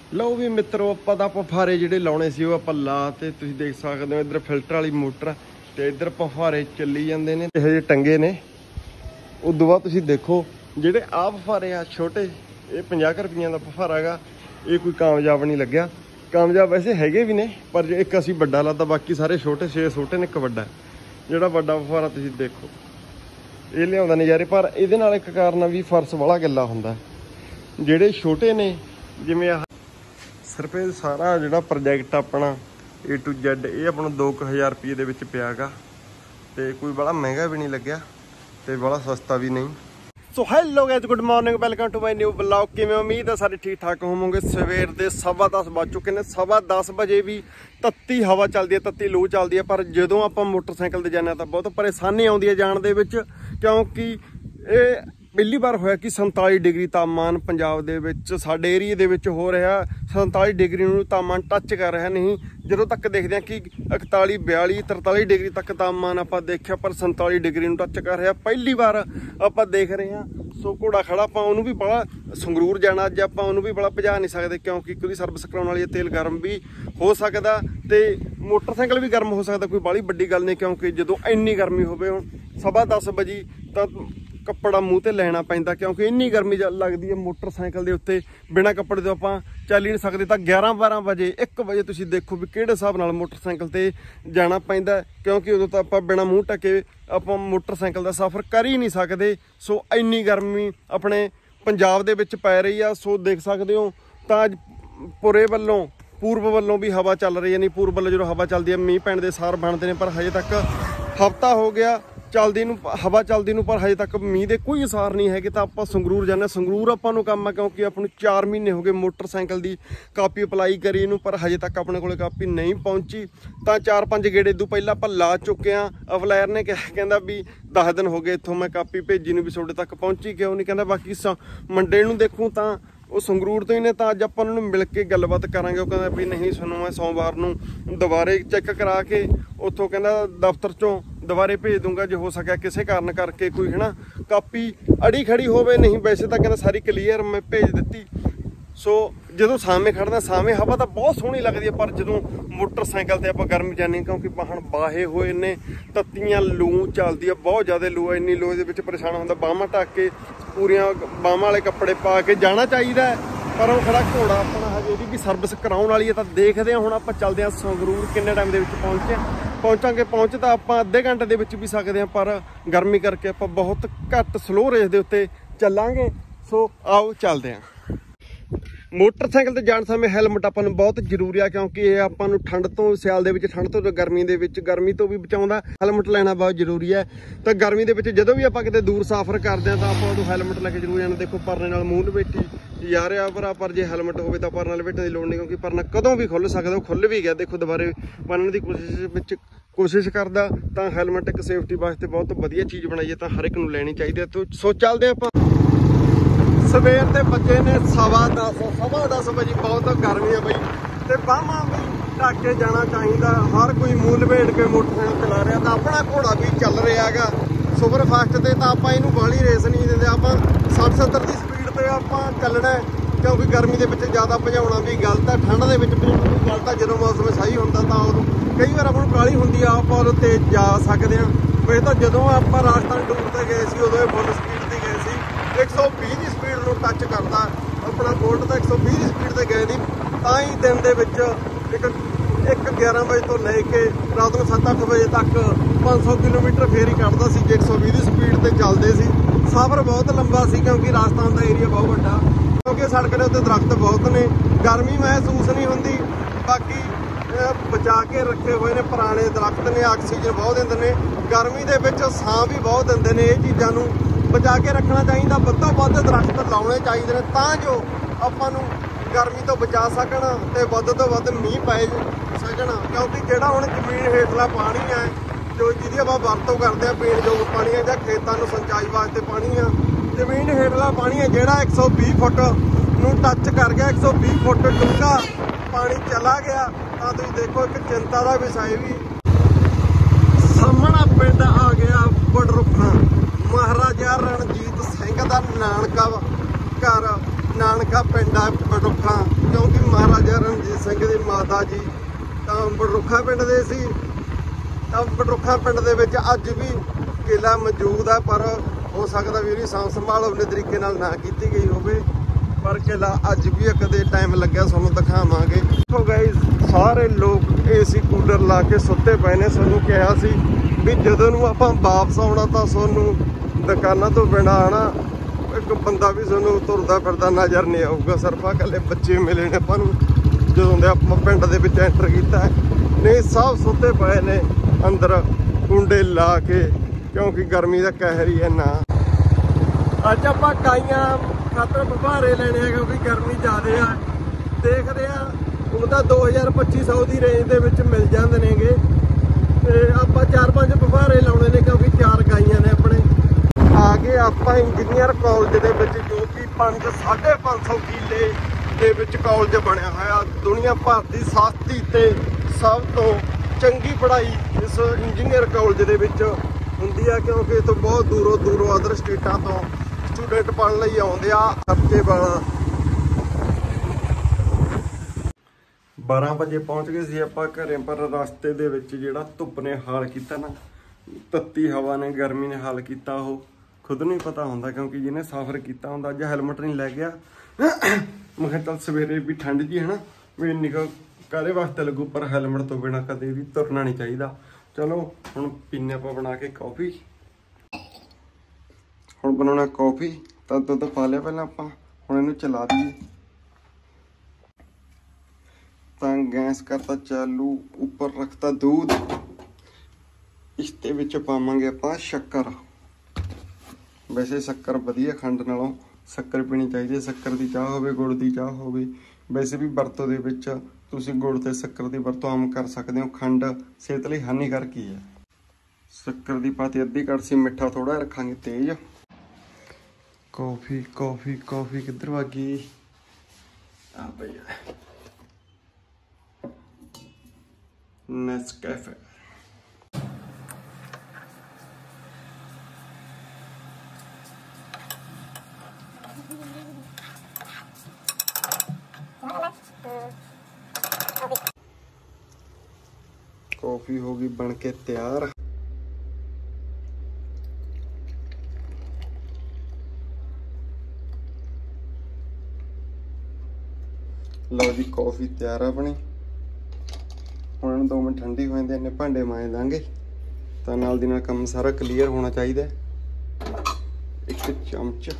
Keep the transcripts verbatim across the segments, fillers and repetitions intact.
लो भी मित्रों ਆਪਾਂ ਤਾਂ ਫੁਹਾਰੇ ਜਿਹੜੇ ਲਾਉਣੇ ਸੀ ਉਹ ਆਪਾਂ ਲਾ ਤੇ ਤੁਸੀਂ ਦੇਖ ਸਕਦੇ ਹੋ। ਇੱਧਰ ਫਿਲਟਰ ਵਾਲੀ ਮੋਟਰ ਤੇ ਇੱਧਰ ਫੁਹਾਰੇ ਚੱਲੀ ਜਾਂਦੇ ਨੇ ਤੇ ਹਜੇ ਟੰਗੇ ਨੇ। ਉਦੋਂ ਬਾਅਦ ਤੁਸੀਂ ਦੇਖੋ ਜਿਹੜੇ ਆ ਫੁਹਾਰੇ ਆ ਛੋਟੇ, ਇਹ ਪੰਜਾਹ ਰੁਪਈਆਂ ਦਾ ਫੁਹਾਰਾ ਹੈਗਾ। ਇਹ ਕੋਈ ਕਾਮਯਾਬ ਨਹੀਂ ਲੱਗਿਆ। ਕਾਮਯਾਬ ਵੈਸੇ ਹੈਗੇ ਵੀ ਨੇ ਪਰ ਜੇ ਇੱਕ ਅਸੀਂ ਵੱਡਾ ਲਾਤਾ, ਬਾਕੀ ਸਾਰੇ ਛੋਟੇ ਛੇ ਛੋਟੇ ਨੇ, ਇੱਕ ਵੱਡਾ। ਜਿਹੜਾ ਵੱਡਾ ਫੁਹਾਰਾ ਤੁਸੀਂ ਦੇਖੋ ਇਹ ਲਿਆਉਂਦਾ ਨਜ਼ਾਰੇ। ਪਰ ਇਹਦੇ ਨਾਲ ਇੱਕ ਕਾਰਨ ਵੀ ਫਰਸ਼ ਵਾਲਾ ਗਿੱਲਾ ਹੁੰਦਾ। ਜਿਹੜੇ ਛੋਟੇ ਨੇ ਜਿਵੇਂ ਆਹ ਸਿਰਫ ਇਹ ਸਾਰਾ ਜਿਹੜਾ ਪ੍ਰੋਜੈਕਟ ਆਪਣਾ ਏ ਟੂ ਜ਼ੈਡ ਇਹ ਆਪਣਾ ਦੋ ਕੁ ਹਜ਼ਾਰ ਰੁਪਏ ਦੇ ਵਿੱਚ ਪਿਆ ਗਾ ਤੇ ਕੋਈ ਬੜਾ ਮਹਿੰਗਾ ਵੀ ਨਹੀਂ ਲੱਗਿਆ ਤੇ ਬੜਾ ਸਸਤਾ ਵੀ ਨਹੀਂ। So hello guys, good morning, welcome to my new blog. ਕਿਵੇਂ ਉਮੀਦ ਹੈ ਸਾਰੇ ਠੀਕ ਠਾਕ ਹੋਵੋਗੇ। ਸਵੇਰ ਦੇ ਸਵਾ ਦਸ ਵੱਜ ਚੁੱਕੇ ਨੇ। ਸਵਾ ਦਸ ਵਜੇ ਵੀ ਤੱਤੀ ਹਵਾ ਚੱਲਦੀ ਹੈ, ਤੱਤੀ ਲੂ ਚੱਲਦੀ ਹੈ। ਪਰ ਜਦੋਂ ਆਪਾਂ ਮੋਟਰਸਾਈਕਲ ਤੇ ਜਾਂਦੇ ਹਾਂ ਤਾਂ ਬਹੁਤ ਪਰੇਸ਼ਾਨੀ ਆਉਂਦੀ ਹੈ ਜਾਣ ਦੇ ਵਿੱਚ, ਕਿਉਂਕਿ ਇਹ ਪਹਿਲੀ ਵਾਰ ਹੋਇਆ ਕਿ ਸੰਤਾਲੀ ਡਿਗਰੀ ਤਾਪਮਾਨ ਪੰਜਾਬ ਦੇ ਵਿੱਚ ਸਾਡੇ ਏਰੀਏ ਦੇ ਵਿੱਚ ਹੋ ਰਿਹਾ। ਸੰਤਾਲੀ ਡਿਗਰੀ ਨੂੰ ਤਾਪਮਾਨ ਟੱਚ ਕਰ ਰਿਹਾ। ਨਹੀਂ ਜਦੋਂ ਤੱਕ ਦੇਖਦੇ ਹਾਂ ਕਿ ਇਕਤਾਲੀ ਬਿਆਲੀ ਤਰਤਾਲੀ ਡਿਗਰੀ ਤੱਕ ਤਾਪਮਾਨ ਆਪਾਂ ਦੇਖਿਆ, ਪਰ ਸੰਤਾਲੀ ਡਿਗਰੀ ਨੂੰ ਟੱਚ ਕਰ ਰਿਹਾ ਪਹਿਲੀ ਵਾਰ ਆਪਾਂ ਦੇਖ ਰਹੇ ਹਾਂ। ਸੋ ਘੋੜਾ ਖੜਾ ਆਪਾਂ ਉਹਨੂੰ ਵੀ ਬੜਾ ਸੰਗਰੂਰ ਜਾਣਾ ਅੱਜ, ਆਪਾਂ ਉਹਨੂੰ ਵੀ ਬੜਾ ਭਜਾ ਨਹੀਂ ਸਕਦੇ ਕਿਉਂਕਿ ਉਹਦੀ ਸਰਵਿਸ ਕਰਾਉਣ ਵਾਲੀ ਤੇਲ ਗਰਮ ਵੀ ਹੋ ਸਕਦਾ ਤੇ ਮੋਟਰਸਾਈਕਲ ਵੀ ਗਰਮ ਹੋ ਸਕਦਾ। ਕੋਈ ਬਾਹਲੀ ਵੱਡੀ ਗੱਲ ਨਹੀਂ, ਕਿਉਂਕਿ ਜਦੋਂ ਇੰਨੀ ਗਰਮੀ ਹੋਵੇ, ਹੁਣ ਸਵਾ ਦਸ ਵਜੇ ਤਾਂ ਕੱਪੜਾ ਮੂੰਹ ਤੇ ਲੈਣਾ ਪੈਂਦਾ ਕਿਉਂਕਿ ਇੰਨੀ ਗਰਮੀ ਲੱਗਦੀ ਹੈ ਮੋਟਰਸਾਈਕਲ ਦੇ ਉੱਤੇ। ਬਿਨਾਂ ਕੱਪੜੇ ਤੋਂ ਆਪਾਂ ਚੱਲ ਹੀ ਨਹੀਂ ਸਕਦੇ। ਤਾਂ ਗਿਆਰਾਂ ਬਾਰਾਂ ਵਜੇ ਇੱਕ ਵਜੇ ਤੁਸੀਂ ਦੇਖੋ ਵੀ ਕਿਹੜੇ ਹਿਸਾਬ ਨਾਲ ਮੋਟਰਸਾਈਕਲ ਤੇ ਜਾਣਾ ਪੈਂਦਾ, ਕਿਉਂਕਿ ਉਦੋਂ ਤਾਂ ਆਪਾਂ ਬਿਨਾਂ ਮੂੰਹ ਢੱਕੇ ਆਪਾਂ ਮੋਟਰਸਾਈਕਲ ਦਾ ਸਫ਼ਰ ਕਰ ਹੀ ਨਹੀਂ ਸਕਦੇ। ਸੋ ਇੰਨੀ ਗਰਮੀ ਆਪਣੇ ਪੰਜਾਬ ਦੇ ਵਿੱਚ ਪੈ ਰਹੀ ਆ। ਸੋ ਦੇਖ ਸਕਦੇ ਹੋ ਤਾਂ ਅੱਜ ਪੁਰੇ ਵੱਲੋਂ ਪੂਰਬ ਵੱਲੋਂ ਵੀ ਹਵਾ ਚੱਲ ਰਹੀ ਹੈ। ਨਹੀਂ ਪੂਰਬ ਵੱਲੋਂ ਜਦੋਂ ਹਵਾ ਚੱਲਦੀ ਹੈ ਮੀਂਹ ਪੈਣ ਦੇ ਸਾਰ ਬਣਦੇ ਨੇ, ਪਰ ਹਜੇ ਤੱਕ ਹਫ਼ਤਾ ਹੋ ਗਿਆ ਚੱਲਦੀ ਨੂੰ, ਹਵਾ ਚੱਲਦੀ ਨੂੰ, ਪਰ ਹਜੇ ਤੱਕ ਮੀਂਹ ਦੇ ਕੋਈ ਅਸਾਰ ਨਹੀਂ ਹੈਗੇ। ਤਾਂ ਆਪਾਂ ਸੰਗਰੂਰ ਜਾਂਦੇ। ਸੰਗਰੂਰ ਆਪਾਂ ਨੂੰ ਕੰਮ ਆ ਕਿਉਂਕਿ ਆਪਾਂ ਨੂੰ ਚਾਰ ਮਹੀਨੇ ਹੋ ਗਏ ਮੋਟਰਸਾਈਕਲ ਦੀ ਕਾਪੀ ਅਪਲਾਈ ਕਰੀ ਨੂੰ, ਪਰ ਹਜੇ ਤੱਕ ਆਪਣੇ ਕੋਲੇ ਕਾਪੀ ਨਹੀਂ ਪਹੁੰਚੀ। ਤਾਂ ਚਾਰ ਪੰਜ ਗੇੜੇ ਤੋਂ ਪਹਿਲਾਂ ਆਪਾਂ ਲਾ ਚੁੱਕੇ ਹਾਂ। ਅਫਲਾਇਰ ਨੇ ਕਹਿੰਦਾ ਵੀ ਦਸ ਦਿਨ ਹੋ ਗਏ ਇੱਥੋਂ ਮੈਂ ਕਾਪੀ ਭੇਜੀ ਨੂੰ, ਵੀ ਤੁਹਾਡੇ ਤੱਕ ਪਹੁੰਚੀ ਕਿਉਂ ਨਹੀਂ। ਕਹਿੰਦਾ ਬਾਕੀ ਮੰਡੇ ਨੂੰ ਦੇਖੂੰ। ਤਾਂ ਉਹ ਸੰਗਰੂਰ ਤੋਂ ਹੀ ਨੇ। ਤਾਂ ਅੱਜ ਆਪਾਂ ਉਹਨਾਂ ਨੂੰ ਮਿਲ ਕੇ ਗੱਲਬਾਤ ਕਰਾਂਗੇ। ਉਹ ਕਹਿੰਦਾ ਵੀ ਨਹੀਂ ਤੁਹਾਨੂੰ ਮੈਂ ਸੋਮਵਾਰ ਨੂੰ ਦੁਬਾਰੇ ਚੈੱਕ ਕਰਾ ਕੇ ਉੱਥੋਂ ਕਹਿੰਦਾ ਦਫ਼ਤਰ ਚੋਂ ਦੁਬਾਰੇ ਭੇਜ ਦੂੰਗਾ ਜੇ ਹੋ ਸਕਿਆ ਕਿਸੇ ਕਾਰਨ ਕਰਕੇ ਕੋਈ ਹੈ ਨਾ ਕਾਪੀ ਅੜੀ ਖੜੀ ਹੋਵੇ। ਨਹੀਂ ਵੈਸੇ ਤਾਂ ਕਹਿੰਦਾ ਸਾਰੀ ਕਲੀਅਰ ਮੈਂ ਭੇਜ ਦਿੱਤੀ। ਸੋ ਜਦੋਂ ਸਾਹਮਣੇ ਖੜਦਾ ਸਾਹਮਣੇ ਹਵਾ ਤਾਂ ਬਹੁਤ ਸੋਹਣੀ ਲੱਗਦੀ ਹੈ, ਪਰ ਜਦੋਂ ਮੋਟਰਸਾਈਕਲ ਤੇ ਆਪਾਂ ਗਰਮ ਜਾਂਦੇ ਕਿਉਂਕਿ ਵਾਹਣ ਬਾਹੇ ਹੋਏ ਨੇ, ਤੱਤੀਆਂ ਲੂ ਚੱਲਦੀ ਆ, ਬਹੁਤ ਜ਼ਿਆਦਾ ਲੂ। ਇੰਨੀ ਲੂ ਦੇ ਵਿੱਚ ਪਰੇਸ਼ਾਨ ਹੁੰਦਾ। ਬਾਹਾਂ ਢੱਕ ਕੇ ਪੂਰੀਆਂ ਬਾਹਾਂ ਵਾਲੇ ਕੱਪੜੇ ਪਾ ਕੇ ਜਾਣਾ ਚਾਹੀਦਾ, ਪਰ ਉਹ ਖੜਾ ਘੋੜਾ ਆਪਣਾ ਹਜੇ ਇਹਦੀ ਵੀ ਸਰਵਿਸ ਕਰਾਉਣ ਵਾਲੀ ਹੈ। ਤਾਂ ਦੇਖਦੇ ਹਾਂ ਹੁਣ ਆਪਾਂ ਚੱਲਦੇ ਹਾਂ ਸੰਗਰੂਰ ਕਿੰਨੇ ਟਾਈਮ ਦੇ ਵਿੱਚ ਪਹੁੰਚੇ ਪਹੁੰਚਾਂਗੇ। ਪਹੁੰਚ ਤਾਂ ਆਪਾਂ ਅੱਧੇ ਘੰਟੇ ਦੇ ਵਿੱਚ ਵੀ ਸਕਦੇ ਹਾਂ, ਪਰ ਗਰਮੀ ਕਰਕੇ ਆਪਾਂ ਬਹੁਤ ਘੱਟ ਸਲੋ ਰੇਸ ਦੇ ਉੱਤੇ ਚੱਲਾਂਗੇ। ਸੋ ਆਓ ਚੱਲਦੇ ਹਾਂ। ਮੋਟਰਸਾਈਕਲ ਤੇ ਜਾਣ ਸਮੇਂ ਹੈਲਮਟ ਆਪਾਂ ਨੂੰ ਬਹੁਤ ਜ਼ਰੂਰੀ ਆ, ਕਿਉਂਕਿ ਇਹ ਆਪਾਂ ਨੂੰ ਠੰਡ ਤੋਂ, ਸਿਆਲ ਦੇ ਵਿੱਚ ਠੰਡ ਤੋਂ, ਗਰਮੀ ਦੇ ਵਿੱਚ ਗਰਮੀ ਤੋਂ ਵੀ ਬਚਾਉਂਦਾ। ਹੈਲਮਟ ਲੈਣਾ ਬਹੁਤ ਜ਼ਰੂਰੀ ਹੈ। ਤਾਂ ਗਰਮੀ ਦੇ ਵਿੱਚ ਜਦੋਂ ਵੀ ਆਪਾਂ ਕਿਤੇ ਦੂਰ ਸਫ਼ਰ ਕਰਦੇ ਹਾਂ ਤਾਂ ਆਪਾਂ ਉਦੋਂ ਹੈਲਮਟ ਲੈ ਕੇ ਜ਼ਰੂਰ ਜਾਣਾ। ਦੇਖੋ ਪਰਨੇ ਨਾਲ ਮੂੰਹ ਲਪੇਟੀ ਜਾ ਰਿਹਾ ਭਰਾ, ਪਰ ਜੇ ਹੈਲਮਟ ਹੋਵੇ ਤਾਂ ਪਰਨਾ ਲਪੇਟਣ ਦੀ ਲੋੜ ਨਹੀਂ, ਕਿਉਂਕਿ ਪਰਨਾ ਕਦੋਂ ਵੀ ਖੁੱਲ੍ਹ ਸਕਦਾ। ਉਹ ਖੁੱਲ੍ਹ ਵੀ ਗਿਆ, ਦੇਖੋ ਦੁਬਾਰੇ ਬੰਨਣ ਦੀ ਕੋਸ਼ਿਸ਼ ਵਿੱਚ ਕੋਸ਼ਿਸ਼ ਕਰਦਾ। ਤਾਂ ਹੈਲਮਟ ਇੱਕ ਸੇਫਟੀ ਵਾਸਤੇ ਬਹੁਤ ਵਧੀਆ ਚੀਜ਼ ਬਣਾਈ ਹੈ, ਤਾਂ ਹਰ ਇੱਕ ਨੂੰ ਲੈਣੀ ਚਾਹੀਦੀ ਹੈ। ਤੋ ਸੋ ਚੱਲਦੇ ਆਪਾਂ। ਸਵੇਰ ਦੇ ਬੱਚੇ ਨੇ ਸਵਾ ਦਸ ਸਵਾ ਦਸ ਵਜੇ ਬਹੁਤ ਗਰਮੀ ਆ ਬਈ, ਤੇ ਬਾਹਾਂ ਵੀ ਢੱਕ ਕੇ ਜਾਣਾ ਚਾਹੀਦਾ। ਹਰ ਕੋਈ ਮੂੰਹ ਲਪੇਟ ਕੇ ਮੋਟਰਸਾਈਕਲ ਚਲਾ ਰਿਹਾ। ਤਾਂ ਆਪਣਾ ਘੋੜਾ ਵੀ ਚੱਲ ਰਿਹਾ ਹੈਗਾ ਸੁਪਰ ਫਾਸਟ ਤੇ। ਤਾਂ ਆਪਾਂ ਇਹਨੂੰ ਬਾਹਲੀ ਰੇਸ ਨਹੀਂ ਦਿੰਦੇ, ਆਪਾਂ ਸੱਠ ਸੱਤਰ ਦੀ ਸਪੀਡ ਤੇ ਆਪਾਂ ਚੱਲਣਾ, ਕਿਉਂਕਿ ਗਰਮੀ ਦੇ ਵਿੱਚ ਜ਼ਿਆਦਾ ਭਜਾਉਣਾ ਵੀ ਗਲਤ ਹੈ। ਠੰਡ ਦੇ ਵਿੱਚ ਭਜਾਉਣਾ ਵੀ ਗਲਤ ਹੈ। ਜਦੋਂ ਮੌਸਮ ਸਹੀ ਹੁੰਦਾ ਤਾਂ ਉਦੋਂ ਕਈ ਵਾਰ ਆਪਾਂ ਨੂੰ ਕਾਹਲੀ ਹੁੰਦੀ ਆ, ਆਪਾਂ ਉਦੋਂ ਤੇਜ਼ ਜਾ ਸਕਦੇ ਹਾਂ। ਵੈਸੇ ਤਾਂ ਜਦੋਂ ਆਪਾਂ ਰਾਜਸਥਾਨ ਟੂਰ ਤੇ ਗਏ ਸੀ ਉਦੋਂ ਇਹ ਫੁੱਲ ਸਪੀਡ ਤੇ ਗਏ ਸੀ। ਇੱਕ ਸੌ ਵੀਹ ਦੀ ਸਪੀਡ ਨੂੰ ਟੱਚ ਕਰਦਾ ਆਪਣਾ ਬੋਲਟ ਤਾਂ ਇੱਕ ਸੌ ਵੀਹ ਦੀ ਸਪੀਡ ਤੇ ਗਏ ਨਹੀਂ। ਤਾਂ ਹੀ ਦਿਨ ਦੇ ਵਿੱਚ ਇੱਕ ਇੱਕ ਗਿਆਰਾਂ ਵਜੇ ਤੋਂ ਲੈ ਕੇ ਰਾਤ ਨੂੰ ਸੱਤ ਅੱਠ ਵਜੇ ਤੱਕ ਪੰਜ ਸੌ ਕਿਲੋਮੀਟਰ ਫੇਰ ਹੀ ਕੱਢਦਾ ਸੀ ਜੇ ਇੱਕ ਸੌ ਵੀਹ ਦੀ ਸਪੀਡ ਤੇ ਚੱਲਦੇ ਸੀ। ਸਫ਼ਰ ਬਹੁਤ ਲੰਬਾ ਸੀ ਕਿਉਂਕਿ ਰਾਜਸਥਾਨ ਦਾ ਏਰੀਆ ਬਹੁਤ ਵੱਡਾ, ਕਿਉਂਕਿ ਸੜਕ ਦੇ ਉੱਤੇ ਦਰਖਤ ਬਹੁਤ ਨੇ, ਗਰਮੀ ਮਹਿਸੂਸ ਨਹੀਂ ਹੁੰਦੀ। ਬਾਕੀ ਬਚਾ ਕੇ ਰੱਖੇ ਹੋਏ ਨੇ ਪੁਰਾਣੇ ਦਰਖਤ ਨੇ, ਆਕਸੀਜਨ ਬਹੁਤ ਦਿੰਦੇ ਨੇ। ਗਰਮੀ ਦੇ ਵਿੱਚ ਸਾਹ ਵੀ ਬਹੁਤ ਦਿੰਦੇ ਨੇ। ਇਹ ਚੀਜ਼ਾਂ ਨੂੰ ਬਚਾ ਕੇ ਰੱਖਣਾ ਚਾਹੀਦਾ। ਵੱਧੋ ਵੱਧ ਦਰਖਤ ਲਾਉਣੇ ਚਾਹੀਦੇ ਨੇ ਤਾਂ ਜੋ ਆਪਾਂ ਨੂੰ ਗਰਮੀ ਤੋਂ ਬਚਾ ਸਕਣ ਤੇ ਵੱਧ ਤੋਂ ਵੱਧ ਮੀਂਹ ਪੈ ਸਕਣ। ਕਿਉਂਕਿ ਜਿਹੜਾ ਹੁਣ ਜ਼ਮੀਨ ਹੇਠਲਾ ਪਾਣੀ ਹੈ ਜੋ ਜਿਹਦੀ ਆਪਾਂ ਵਰਤੋਂ ਕਰਦੇ ਹਾਂ ਪੀਣ ਯੋਗ ਪਾਣੀ ਹੈ ਜਾਂ ਖੇਤਾਂ ਨੂੰ ਸਿੰਚਾਈ ਵਾਸਤੇ ਪਾਣੀ ਆ, ਜ਼ਮੀਨ ਹੇਠਲਾ ਪਾਣੀ ਹੈ ਜਿਹੜਾ ਇੱਕ ਸੌ ਵੀਹ ਫੁੱਟ ਨੂੰ ਟੱਚ ਕਰ ਗਿਆ, ਇੱਕ ਸੌ ਵੀਹ ਫੁੱਟ ਡੂੰਘਾ ਪਾਣੀ ਚਲਾ ਗਿਆ। ਤਾਂ ਤੁਸੀਂ ਦੇਖੋ ਇੱਕ ਚਿੰਤਾ ਦਾ ਵਿਸ਼ਾ ਵੀ ਸਾਹਮਣਾ ਪਿੰਡ ਆ ਗਿਆ ਬੜਰੁੱਖਾਂ। ਮਹਾਰਾਜਾ ਰਣਜੀਤ ਸਿੰਘ ਦਾ ਨਾਨਕਾ ਘਰ, ਨਾਨਕਾ ਪਿੰਡ ਆ ਬੜਰੁੱਖਾਂ, ਕਿਉਂਕਿ ਮਹਾਰਾਜਾ ਲਾਤਾ ਜੀ। ਤਾਂ ਬੜਰੁੱਖਾ ਪਿੰਡ ਦੇ ਸੀ, ਤਾਂ ਬੜਰੁੱਖਾ ਪਿੰਡ ਦੇ ਵਿੱਚ ਅੱਜ ਵੀ ਕਿਲਾ ਮੌਜੂਦ ਆ, ਪਰ ਹੋ ਸਕਦਾ ਵੀ ਉਹਦੀ ਸਾਂਭ ਸੰਭਾਲ ਆਪਣੇ ਤਰੀਕੇ ਨਾਲ ਨਾ ਕੀਤੀ ਗਈ ਹੋਵੇ, ਪਰ ਕਿਲਾ ਅੱਜ ਵੀ ਕਦੇ ਟਾਈਮ ਲੱਗਿਆ ਤੁਹਾਨੂੰ ਦਿਖਾਵਾਂਗੇ। ਦੇਖੋ ਗਾਇਸ, ਸਾਰੇ ਲੋਕ ਏਸੀ ਕੂਲਰ ਲਾ ਕੇ ਸੁੱਤੇ ਪਏ ਨੇ। ਸਾਨੂੰ ਕਿਹਾ ਸੀ ਵੀ ਜਦੋਂ ਨੂੰ ਆਪਾਂ ਵਾਪਸ ਆਉਣਾ ਤਾਂ ਤੁਹਾਨੂੰ ਦੁਕਾਨਾਂ ਤੋਂ ਬਿਨਾਂ ਆਉਣਾ, ਇੱਕ ਬੰਦਾ ਵੀ ਤੁਹਾਨੂੰ ਤੁਰਦਾ ਫਿਰਦਾ ਨਜ਼ਰ ਨਹੀਂ ਆਊਗਾ। ਸਿਰਫ ਇਕੱਲੇ ਬੱਚੇ ਮਿਲੇ ਨੇ ਆਪਾਂ ਨੂੰ ਜਦੋਂ ਦੇ ਆਪਾਂ ਪਿੰਡ ਦੇ ਵਿੱਚ ਐਂਟਰ ਕੀਤਾ, ਨਹੀਂ ਸਭ ਸੁੱਤੇ ਪਏ ਨੇ ਅੰਦਰ ਕੁੰਡੇ ਲਾ ਕੇ, ਕਿਉਂਕਿ ਗਰਮੀ ਦਾ ਕਹਿਰ ਹੀ ਇੰਨਾ। ਅੱਜ ਆਪਾਂ ਕਾਈਆਂ ਖਾਤਰ ਬੁਹਾਰੇ ਲੈਣੇ ਆ ਕਿਉਂਕਿ ਗਰਮੀ ਜ਼ਿਆਦੇ ਆ। ਦੇਖਦੇ ਆ ਹੁਣ ਤਾਂ ਦੋ ਹਜ਼ਾਰ ਪੱਚੀ ਸੌ ਦੀ ਰੇਂਜ ਦੇ ਵਿੱਚ ਮਿਲ ਜਾਂਦੇ ਨੇਗੇ, ਤੇ ਆਪਾਂ ਚਾਰ ਪੰਜ ਬੁਹਾਰੇ ਲਾਉਣੇ ਨੇ ਕਿਉਂਕਿ ਚਾਰ ਗਾਈਆਂ ਨੇ ਆਪਣੇ। ਆ ਗਏ ਆਪਾਂ ਇੰਜੀਨੀਅਰ ਕਾਲਜ ਦੇ ਵਿੱਚ, ਜੋ ਕਿ ਪੰਜ ਸਾਢੇ ਪੰਜ ਸੌ ਕਿੱਲੇ ਦੇ ਵਿੱਚ ਕਾਲਜ ਬਣਿਆ ਹੋਇਆ। ਦੁਨੀਆ ਭਰ ਦੀ ਸਸਤੀ ਤੇ ਸਭ ਤੋਂ ਚੰਗੀ ਪੜ੍ਹਾਈ ਇਸ ਇੰਜੀਨੀਅਰ ਕਾਲਜ ਦੇ ਵਿੱਚ ਹੁੰਦੀ ਆ, ਕਿਉਂਕਿ ਇੱਥੋਂ ਬਹੁਤ ਦੂਰੋਂ ਦੂਰੋਂ ਅਦਰ ਸਟੇਟਾਂ ਤੋਂ ਸਟੂਡੈਂਟ ਪੜ੍ਹਨ ਲਈ ਆਉਂਦੇ ਆ। ਖਰਚੇ ਵਾਲਾ ਬਾਰਾਂ ਵਜੇ ਪਹੁੰਚ ਗਏ ਸੀ ਆਪਾਂ ਘਰੇ, ਪਰ ਰਸਤੇ ਦੇ ਵਿੱਚ ਜਿਹੜਾ ਧੁੱਪ ਨੇ ਹਾਲ ਕੀਤਾ ਨਾ, ਤੱਤੀ ਹਵਾ ਨੇ, ਗਰਮੀ ਨੇ ਹਾਲ ਕੀਤਾ, ਉਹ ਖੁਦ ਨੂੰ ਹੀ ਪਤਾ ਹੁੰਦਾ, ਕਿਉਂਕਿ ਜਿਹਨੇ ਸਫ਼ਰ ਕੀਤਾ ਹੁੰਦਾ। ਅੱਜ ਹੈਲਮਟ ਨਹੀਂ ਲੈ ਗਿਆ, ਮੈਂ ਕਿਹਾ ਚੱਲ ਸਵੇਰੇ ਵੀ ਠੰਡ ਜੀ ਹੈ ਨਾ, ਵੀ ਇੰਨੀ ਕੁ ਕਾਹਦੇ ਵਾਸਤੇ ਲੱਗੂ, ਪਰ ਹੈਲਮਟ ਤੋਂ ਬਿਨਾਂ ਕਦੇ ਵੀ ਤੁਰਨਾ ਨਹੀਂ ਚਾਹੀਦਾ। ਚਲੋ ਹੁਣ ਪੀਨੇ ਆਪਾਂ ਬਣਾ ਕੇ ਕੌਫੀ। ਹੁਣ ਬਣਾਉਣਾ ਕੌਫੀ, ਤਾਂ ਦੁੱਧ ਪਾ ਲਿਆ ਪਹਿਲਾਂ ਆਪਾਂ, ਹੁਣ ਇਹਨੂੰ ਚਲਾ ਦਈਏ। ਤਾਂ ਗੈਸ ਕਰਤਾ ਚਾਲੂ, ਉੱਪਰ ਰੱਖਤਾ दूध, ਇਸ ਦੇ ਵਿੱਚ ਪਾਵਾਂਗੇ ਆਪਾਂ ਸ਼ੱਕਰ। ਵੈਸੇ ਸ਼ੱਕਰ ਵਧੀਆ ਖੰਡ ਨਾਲੋਂ ਸ਼ੱਕਰ ਪੀਣੀ ਚਾਹੀਦੀ ਹੈ। ਸ਼ੱਕਰ ਦੀ ਚਾਹ ਹੋਵੇ, ਗੁੜ ਦੀ ਚਾਹ ਹੋਵੇ, ਵੈਸੇ ਵੀ ਵਰਤੋਂ ਦੇ ਵਿੱਚ ਤੁਸੀਂ ਗੁੜ ਤੇ ਸ਼ੱਕਰ ਦੀ ਵਰਤੋਂ ਆਮ ਕਰ ਸਕਦੇ ਹੋ। ਖੰਡ ਸਿਹਤ ਲਈ ਹਾਨੀਕਾਰਕ ਹੀ ਹੈ। ਸ਼ੱਕਰ ਦੀ ਪਾਤੀ ਅੱਧੀ ਕੜਛੀ, ਮਿੱਠਾ ਥੋੜਾ ਰੱਖਾਂਗੇ ਤੇਜ਼। ਕੌਫੀ ਕੌਫੀ ਕੌਫੀ ਕਿੱਧਰ ਆ ਗਈ? ਆ ਪਈ ਨੈਸਕੈਫੇ। कॉफी होगी बन के तैयार। लो जी कॉफी तैयार है अपनी। हुण दो मिनट ठंडी हो जाती, इन्ने भांडे मांज देंगे तो नाल दी नाल काम सारा क्लीयर होना चाहिए। एक चमच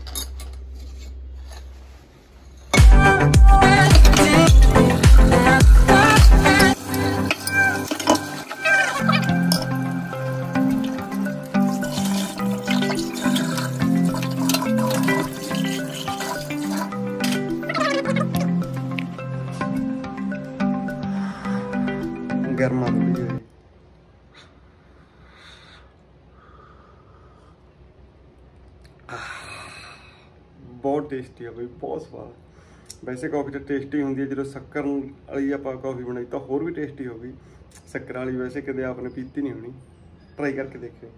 गर्मा थोड़ी है। बहुत टेस्टी है भाई, बहुत स्वाद। वैसे कॉफी तो टेस्टी होंगी है, जो शक्कर वाली आप कॉफी बनाई तो होर भी टेस्टी होगी। शक्कर वाली वैसे कदे आपने पीती नहीं होनी, ट्राई करके देखियो।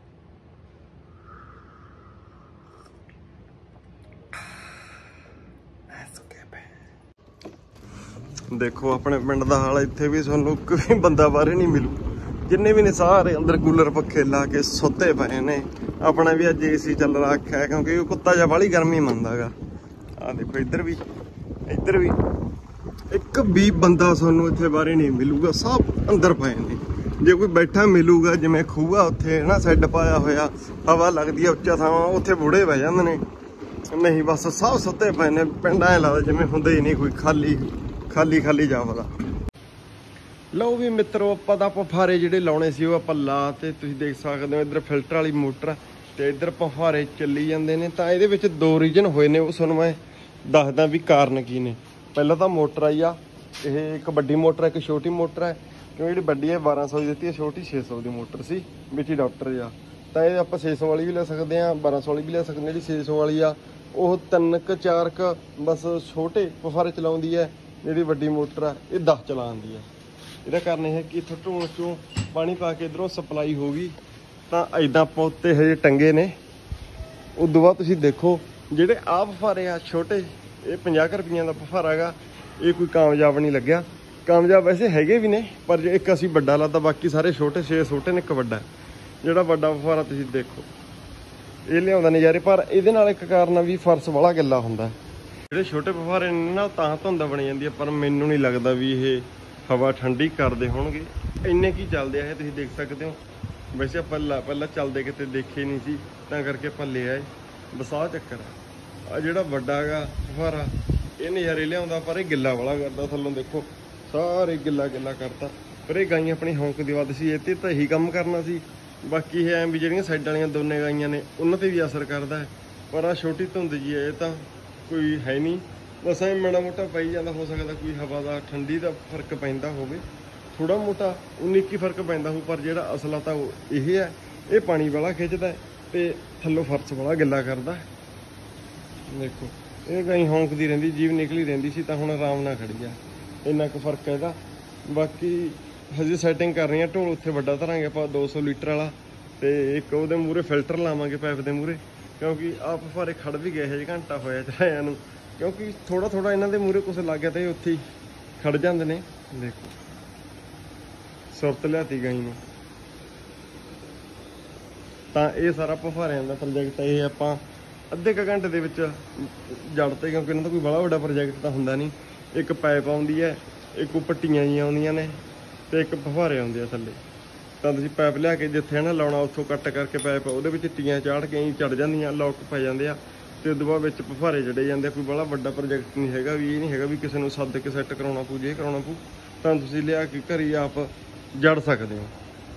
देखो अपने पिंड का हाल, इत्थे भी तुहानूं कोई बंदा बाहर नहीं मिलू, जिन्ने भी ने सारे अंदर कूलर पखे ला के सुते पे ने। अपना भी अज एसी चल रखा है क्योंकि कुत्ता जा बाली गर्मी मंदा गा। आ देखो इधर भी, इधर भी एक भी बंदा तुहानूं इत्थे बाहर नहीं मिलूगा, सब अंदर पे ने। जे कोई बैठा मिलूगा जिवें खूह उत्थे ना सैड पाया होया, हवा लगदी है उच्चा थावां, उत्थे बूढ़े बह जांदे ने। नहीं बस सब सुते पे ने। पिंड ऐ लगदा जिवें हुंदा ही नहीं, कोई खाली खाली खाली जावदा। लो भी मित्रों, ਆਪਾਂ ਤਾਂ ਪਫਾਰੇ ਜਿਹੜੇ ਲਾਉਣੇ ਸੀ ਉਹ ਆਪਾਂ ਲਾ ਤੇ ਤੁਸੀਂ ਦੇਖ ਸਕਦੇ ਹੋ। ਇੱਧਰ ਫਿਲਟਰ ਵਾਲੀ ਮੋਟਰ ਤੇ ਇੱਧਰ ਪਫਾਰੇ ਚੱਲੀ ਜਾਂਦੇ ਨੇ। ਤਾਂ ਇਹਦੇ ਵਿੱਚ ਦੋ ਰੀਜਨ ਹੋਏ ਨੇ, ਉਹ ਤੁਹਾਨੂੰ ਮੈਂ ਦੱਸਦਾ ਵੀ ਕਾਰਨ ਕੀ ਨੇ। ਪਹਿਲਾਂ ਤਾਂ ਮੋਟਰ ਆਈ ਆ, ਇਹ ਇੱਕ ਵੱਡੀ ਮੋਟਰ ਹੈ, ਇੱਕ ਛੋਟੀ ਮੋਟਰ ਹੈ। ਕਿਉਂ ਜਿਹੜੀ ਵੱਡੀ ਹੈ ਬਾਰਾਂ ਸੌ ਦੀ ਦਿੱਤੀ ਹੈ, ਛੋਟੀ ਛੇ ਸੌ ਦੀ ਮੋਟਰ ਸੀ ਵਿੱਚ ਹੀ ਡਾਕਟਰ ਆ। ਤਾਂ ਇਹ ਆਪਾਂ ਛੇ ਸੌ ਵਾਲੀ ਵੀ ਲੈ ਸਕਦੇ ਹਾਂ, ਬਾਰਾਂ ਸੌ ਵਾਲੀ ਵੀ ਲੈ ਸਕਦੇ ਹਾਂ। ਜਿਹੜੀ ਛੇ ਸੌ ਵਾਲੀ ਆ ਉਹ ਤਿੰਨ ਕੁ ਚਾਰ ਕੁ ਬਸ ਛੋਟੇ ਪਫਾਰੇ ਚਲਾਉਂਦੀ ਹੈ। ਜਿਹੜੀ ਵੱਡੀ ਮੋਟਰ ਆ ਇਹ ਦਸ ਚਲਾਉਂਦੀ ਹੈ। ਇਹਦਾ ਕਾਰਨ ਇਹ ਹੈ ਕਿ ਇੱਥੋਂ ਢੋਲ ਚੋਂ ਪਾਣੀ ਪਾ ਕੇ ਇੱਧਰੋਂ ਸਪਲਾਈ ਹੋ ਗਈ। ਤਾਂ ਇੱਦਾਂ ਆਪਾਂ ਉੱਤੇ ਹਜੇ ਟੰਗੇ ਨੇ। ਉਦੋਂ ਬਾਅਦ ਤੁਸੀਂ ਦੇਖੋ ਜਿਹੜੇ ਆਹ ਪਫਾਰੇ ਆ ਛੋਟੇ, ਇਹ ਪੰਜਾਹ ਕੁ ਰੁਪਈਆਂ ਦਾ ਪਫਾਰਾ ਹੈਗਾ। ਇਹ ਕੋਈ ਕਾਮਯਾਬ ਨਹੀਂ ਲੱਗਿਆ। ਕਾਮਯਾਬ ਵੈਸੇ ਹੈਗੇ ਵੀ ਨੇ, ਪਰ ਜੇ ਇੱਕ ਅਸੀਂ ਵੱਡਾ ਲਾਤਾ, ਬਾਕੀ ਸਾਰੇ ਛੋਟੇ, ਛੇ ਛੋਟੇ ਨੇ ਇੱਕ ਵੱਡਾ। ਜਿਹੜਾ ਵੱਡਾ ਫੁਹਾਰਾ ਤੁਸੀਂ ਦੇਖੋ ਇਹ ਲਿਆਉਂਦਾ ਨਜ਼ਾਰੇ, ਪਰ ਇਹਦੇ ਨਾਲ ਇੱਕ ਕਾਰਨ ਵੀ ਫਰਸ਼ ਵਾਲਾ ਗਿੱਲਾ ਹੁੰਦਾ। ਜਿਹੜੇ ਛੋਟੇ ਫੁਹਾਰੇ ਨੇ ਨਾ ਤਾਂ ਧੁੰਦ ਬਣ ਜਾਂਦੀ ਹੈ, ਪਰ ਮੈਨੂੰ ਨਹੀਂ ਲੱਗਦਾ ਵੀ ਇਹ ਹਵਾ ਠੰਡੀ ਕਰਦੇ ਹੋਣਗੇ। ਇੰਨੇ ਕੀ ਚੱਲਦੇ ਆ ਇਹ ਤੁਸੀਂ ਦੇਖ ਸਕਦੇ ਹੋ। ਵੈਸੇ ਆਪਾਂ ਪਹਿਲਾਂ ਚੱਲਦੇ ਕਿਤੇ ਦੇਖੇ ਨਹੀਂ ਸੀ, ਤਾਂ ਕਰਕੇ ਆਪਾਂ ਲੈ ਆਏ। ਬਸ ਆਹ ਚੱਕਰ ਆ। ਜਿਹੜਾ ਵੱਡਾ ਹੈਗਾ ਫੁਹਾਰਾ ਇਹ ਨਜ਼ਾਰੇ ਲਿਆਉਂਦਾ, ਪਰ ਇਹ ਗਿੱਲਾ ਵਾਲਾ ਕਰਦਾ। ਥੱਲੋਂ ਦੇਖੋ ਸਾਰੇ ਗਿੱਲਾ ਗਿੱਲਾ ਕਰਤਾ। ਪਰ ਇਹ ਗਾਈਆਂ ਆਪਣੀ ਹੌਂਕ ਦੀ ਵੱਧ ਸੀ, ਇਹ ਤੇ ਤਾਂ ਇਹੀ ਕੰਮ ਕਰਨਾ ਸੀ। ਬਾਕੀ ਇਹ ਐਂ ਵੀ ਜਿਹੜੀਆਂ ਸਾਈਡ ਵਾਲੀਆਂ ਦੋਨੇ ਗਾਈਆਂ ਨੇ ਉਹਨਾਂ ਤੇ ਵੀ ਅਸਰ ਕਰਦਾ ਹੈ। ਪਰ ਆਹ ਛੋਟੀ ਧੁੰਦ ਜੀ ਹੈ, ਇਹ ਤਾਂ ਕੋਈ ਹੈ ਨਹੀਂ। ਬਸ ਐਂ ਮਾੜਾ ਮੋਟਾ ਪਈ ਜਾਂਦਾ। ਹੋ ਸਕਦਾ ਕੋਈ ਹਵਾ ਦਾ ਠੰਡੀ ਦਾ ਫਰਕ ਪੈਂਦਾ ਹੋਵੇ, ਥੋੜਾ ਮੋਟਾ ਉਨੀ ਕੀ ਫਰਕ ਪੈਂਦਾ ਹੋਊ, ਪਰ ਜਿਹੜਾ ਅਸਲਾ ਤਾਂ ਉਹ ਇਹ ਹੈ। ਇਹ ਪਾਣੀ ਵਾਲਾ ਖਿੱਚਦਾ ਤੇ ਥੱਲੋਂ ਫਰਸ਼ ਵਾਲਾ ਗਿੱਲਾ ਕਰਦਾ। ਦੇਖੋ ਇਹ ਗਾਈ ਹੌਂਕਦੀ ਰਹਿੰਦੀ, ਜੀਵ ਨਿਕਲੀ ਰਹਿੰਦੀ ਸੀ, ਤਾਂ ਹੁਣ ਆਰਾਮ ਨਾਲ ਖੜੀ ਆ। ਇੰਨਾ ਕੁ ਫਰਕ ਹੈ ਇਹਦਾ। ਬਾਕੀ ਹਜੇ ਸੈਟਿੰਗ ਕਰ ਰਹੇ ਆ। ਢੋਲ ਉੱਥੇ ਵੱਡਾ ਧਰਾਂਗੇ ਆਪਾਂ ਦੋ ਸੌ ਲੀਟਰ ਵਾਲਾ, ਤੇ ਇੱਕ ਉਹਦੇ ਮੂਹਰੇ ਫਿਲਟਰ ਲਾਵਾਂਗੇ ਪਾਈਪ ਦੇ ਮੂਹਰੇ, ਕਿਉਂਕਿ ਆਪ ਫੁਹਾਰੇ ਖੜ ਵੀ ਗਏ ਹਜੇ ਘੰਟਾ ਹੋਇਆ ਚਲਾਇਆ ਨੂੰ, ਕਿਉਂਕਿ ਥੋੜਾ ਥੋੜਾ ਇਹਨਾਂ ਦੇ ਮੂਹਰੇ ਕੁਛ ਲੱਗ ਗਿਆ ਤੇ ਉੱਥੇ ਹੀ ਖੜ ਜਾਂਦੇ ਨੇ। ਦੇਖੋ ਸੁਰਤ ਲਿਆਤੀ ਗਾਈ ਨੂੰ। ਤਾਂ ਇਹ ਸਾਰਾ ਫੁਹਾਰਿਆਂ ਦਾ ਪ੍ਰੋਜੈਕਟ ਇਹ ਆਪਾਂ ਅੱਧੇ ਕੁ ਘੰਟੇ ਦੇ ਵਿੱਚ ਜੜਤੇ, ਕਿਉਂਕਿ ਇਹਨਾਂ ਦਾ ਕੋਈ ਬੜਾ ਵੱਡਾ ਪ੍ਰੋਜੈਕਟ ਤਾਂ ਹੁੰਦਾ ਨਹੀਂ। ਇੱਕ ਪਾਈਪ ਆਉਂਦੀ ਹੈ, ਇੱਕ ਪੱਟੀਆਂ ਜਿਹੀਆਂ ਆਉਂਦੀਆਂ ਨੇ, ਤੇ ਇੱਕ ਫੁਹਾਰੇ ਆਉਂਦੇ ਆ ਥੱਲੇ। ਤਾਂ ਤੁਸੀਂ ਪਾਈਪ ਲਿਆ ਕੇ ਜਿੱਥੇ ਨਾ ਲਾਉਣਾ ਉੱਥੋਂ ਕੱਟ ਕਰਕੇ ਪਾਈਪ ਉਹਦੇ ਵਿੱਚ ਟੀਆਂ ਚਾੜ ਕੇ ਐਂ ਚੜ ਜਾਂਦੀਆਂ, ਲੋਕ ਪੈ ਜਾਂਦੇ ਆ, ਤੇ ਉਦੋਂ ਬਾਅਦ ਵਿੱਚ ਫੁਹਾਰੇ ਜੜੇ ਜਾਂਦੇ ਆ। ਕੋਈ ਬੜਾ ਵੱਡਾ ਪ੍ਰੋਜੈਕਟ ਨਹੀਂ ਹੈਗਾ ਵੀ। ਇਹ ਨਹੀਂ ਹੈਗਾ ਵੀ ਕਿਸੇ ਨੂੰ ਸੱਦ ਕੇ ਸੈੱਟ ਕਰਾਉਣਾ ਪਊ, ਜੇ ਕਰਾਉਣਾ ਪਊ ਤਾਂ ਤੁਸੀਂ ਲਿਆ ਕੇ ਘਰੇ ਆਪ ਜੜ ਸਕਦੇ ਹੋ।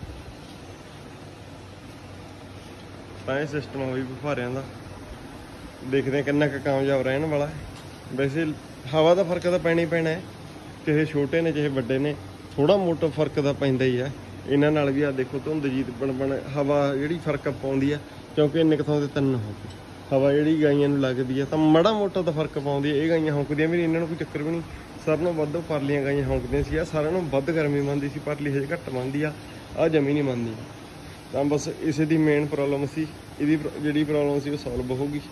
ਤਾਂ ਇਹ ਸਿਸਟਮ ਹੋਈ ਫੁਹਾਰਿਆਂ ਦਾ। ਦੇਖਦੇ ਕਿੰਨਾ ਕੁ ਕਾਮਯਾਬ ਰਹਿਣ ਵਾਲਾ। ਵੈਸੇ ਹਵਾ ਦਾ ਫਰਕ ਤਾਂ ਪੈਣਾ ਹੀ ਪੈਣਾ ਹੈ, ਚਾਹੇ ਛੋਟੇ ਨੇ ਚਾਹੇ ਵੱਡੇ ਨੇ। ਥੋੜਾ ਮੋਟਾ ਫਰਕ ਤਾਂ ਪੈਂਦਾ ਹੀ ਆ ਇਹਨਾਂ ਨਾਲ ਵੀ। ਆ ਦੇਖੋ ਧੁੰਦ ਜੀ ਬਣ ਬਣ ਹਵਾ ਜਿਹੜੀ ਫਰਕ ਪਾਉਂਦੀ ਆ, ਕਿਉਂਕਿ ਇੰਨੇ ਕੁ ਥਾਂ ਤੇ ਤਿੰਨ ਹੋ ਗਈ ਹਵਾ ਜਿਹੜੀ ਗਾਈਆਂ ਨੂੰ ਲੱਗਦੀ ਆ, ਤਾਂ ਮਾੜਾ ਮੋਟਾ ਤਾਂ ਫਰਕ ਪਾਉਂਦੀ ਹੈ। ਇਹ ਗਾਈਆਂ ਹੌਂਕਦੀਆਂ ਵੀ ਨਹੀਂ, ਇਹਨਾਂ ਨੂੰ ਕੋਈ ਚੱਕਰ ਵੀ ਨਹੀਂ। ਸਾਰਿਆਂ ਨਾਲੋਂ ਵੱਧ ਪਰਲੀਆਂ ਗਾਈਆਂ ਹੌਂਕਦੀਆਂ ਸੀ। ਆ ਸਾਰਿਆਂ ਨਾਲੋਂ ਵੱਧ ਗਰਮੀ ਮੰਨਦੀ ਸੀ, ਪਰਲੀ ਹਜੇ ਘੱਟ ਮੰਨਦੀ ਆ, ਆਹ ਜਮੀ ਨਹੀਂ ਮੰਨਦੀ। ਤਾਂ ਬਸ ਇਸੇ ਦੀ ਮੇਨ ਪ੍ਰੋਬਲਮ ਸੀ। ਇਹਦੀ ਜਿਹੜੀ ਪ੍ਰੋਬਲਮ ਸੀ ਉਹ ਸੋਲਵ ਹੋ ਗਈ।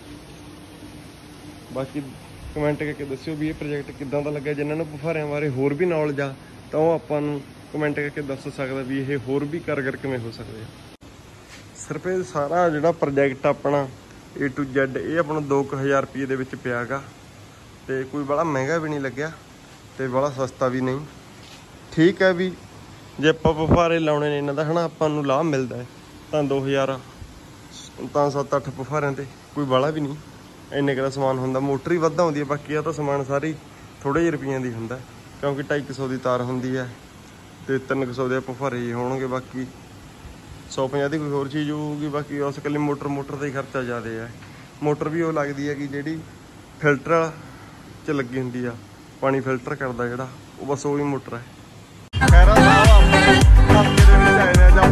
ਬਾਕੀ ਕਮੈਂਟ ਕਰਕੇ ਦੱਸਿਓ ਵੀ ਇਹ ਪ੍ਰੋਜੈਕਟ ਕਿੱਦਾਂ ਦਾ ਲੱਗਿਆ। ਜਿਨ੍ਹਾਂ ਨੂੰ ਫੁਹਾਰਿਆਂ ਬਾਰੇ ਹੋਰ ਵੀ ਨੌਲੇਜ ਆ ਤਾਂ ਉਹ ਆਪਾਂ ਨੂੰ ਕਮੈਂਟ ਕਰਕੇ ਦੱਸ ਸਕਦਾ ਵੀ ਇਹ ਹੋਰ ਵੀ ਕਾਰਗਰ ਕਿਵੇਂ ਹੋ ਸਕਦੇ ਆ। ਸਿਰਫ ਇਹ ਸਾਰਾ ਜਿਹੜਾ ਪ੍ਰੋਜੈਕਟ ਆਪਣਾ ਏ ਟੂ ਜ਼ੈਡ ਇਹ ਆਪਣਾ ਦੋ ਕੁ ਹਜ਼ਾਰ ਰੁਪਏ ਦੇ ਵਿੱਚ ਪਿਆ ਗਾ, ਤੇ ਕੋਈ ਬੜਾ ਮਹਿੰਗਾ ਵੀ ਨਹੀਂ ਲੱਗਿਆ ਤੇ ਬੜਾ ਸਸਤਾ ਵੀ ਨਹੀਂ। ਠੀਕ ਹੈ ਵੀ ਜੇ ਆਪਾਂ ਫੁਹਾਰੇ ਲਾਉਣੇ ਨੇ ਇਹਨਾਂ ਦਾ ਹਨਾ ਆਪਾਂ ਨੂੰ ਲਾਭ ਮਿਲਦਾ ਹੈ, ਤਾਂ ਦੋ ਹਜ਼ਾਰ ਤਾਂ ਸੱਤ ਅੱਠ ਫੁਹਾਰਿਆਂ ਤੇ ਕੋਈ ਬਾਲਾ ਵੀ ਨਹੀਂ। ਇੰਨੇ ਕੁ ਦਾ ਸਮਾਨ ਹੁੰਦਾ। ਮੋਟਰ ਹੀ ਵੱਧ ਆਉਂਦੀ ਹੈ, ਬਾਕੀ ਆ ਤਾਂ ਸਮਾਨ ਸਾਰੀ ਥੋੜ੍ਹੇ ਜਿਹੇ ਰੁਪਈਆਂ ਦੀ ਹੁੰਦਾ, ਕਿਉਂਕਿ ਢਾਈ ਕੁ ਸੌ ਦੀ ਤਾਰ ਹੁੰਦੀ ਹੈ ਤੇ ਤਿੰਨ ਕੁ ਸੌ ਦੇ ਫੁਹਾਰੇ ਹੋਣਗੇ। ਬਾਕੀ ਸੌ ਪੰਜਾਹ ਦੀ ਕੋਈ ਹੋਰ ਚੀਜ਼ ਹੋਊਗੀ। ਬਾਕੀ ਉਸ ਇਕੱਲੀ ਮੋਟਰ ਮੋਟਰ ਦਾ ਹੀ ਖਰਚਾ ਜ਼ਿਆਦਾ ਹੈ। ਮੋਟਰ ਵੀ ਉਹ ਲੱਗਦੀ ਹੈ ਕਿ ਜਿਹੜੀ ਫਿਲਟਰ 'ਚ ਲੱਗੀ ਹੁੰਦੀ ਆ, ਪਾਣੀ ਫਿਲਟਰ ਕਰਦਾ ਜਿਹੜਾ, ਉਹ ਬਸ ਉਹੀ ਮੋਟਰ ਹੈ। ਖੈਰਾ ਸਾਹਿਬ ਆਪਣੇ